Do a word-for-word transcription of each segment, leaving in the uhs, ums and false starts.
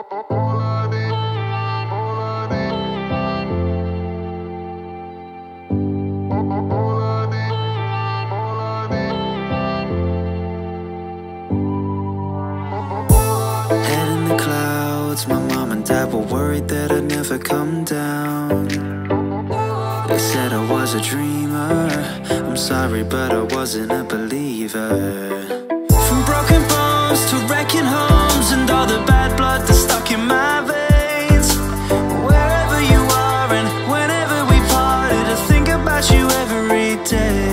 Head in the clouds, my mom and dad were worried that I'd never come down. They said I was a dreamer. I'm sorry, but I wasn't a believer. From broken bones to wrecking homes and all the bad blood that's stuck in my veins. Wherever you are and whenever we parted, I think about you every day.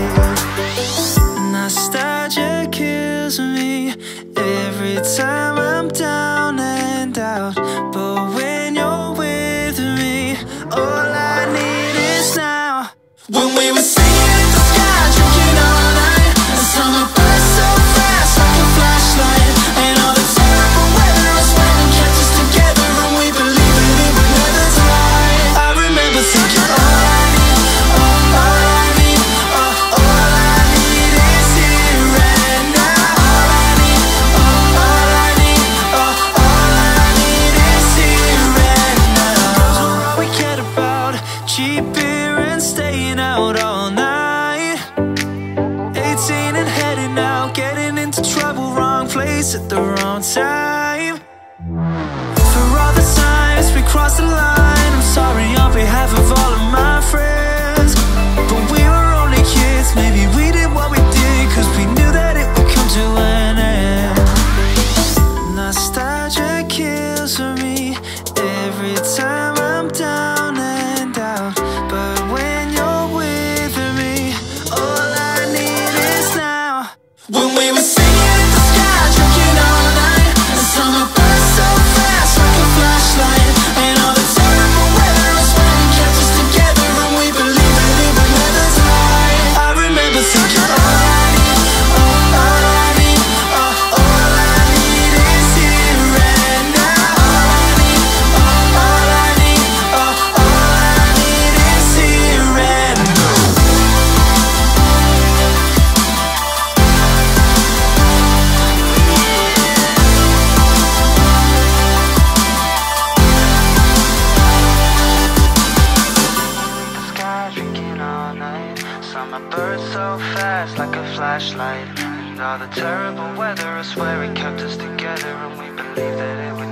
Nostalgia kills me every time I'm down and out. But when you're with me, all I need is now. When we were singing in the sky, drinking all night, the summer burst so fast like a flashlight. And all the terrible weather was when it kept us together, and we believed that it would never die. I remember thinking, all I need, oh, all I need, oh, all I need is here and now. All I need, oh, all I need, oh, all I need is here and now. Girls were all we cared about, cheap beer and staying out all night. Eighteen and heading out, getting into trouble, wrong place at the wrong time. For all the times we crossed the line, I'm sorry on behalf of all of my friends. But we were only kids, maybe we did what we did cause we knew that it would come to an end. Nostalgia kills me every time I'm down and out. But when you're with me, all I need is now. When we were singing in the sky, drinking all night, the summer burst so fast like a flashlight. And all the terrible weather was when it kept us together, and we believed that it would never die. I remember thinking, all I need, oh, all I need, oh, all I need is here and now. All I need, oh, all I need, oh, all I need is here and now. Sky drinking all night, summer birds so fast like a flashlight. And all the terrible weather, I swear it kept us together, and we believed that it would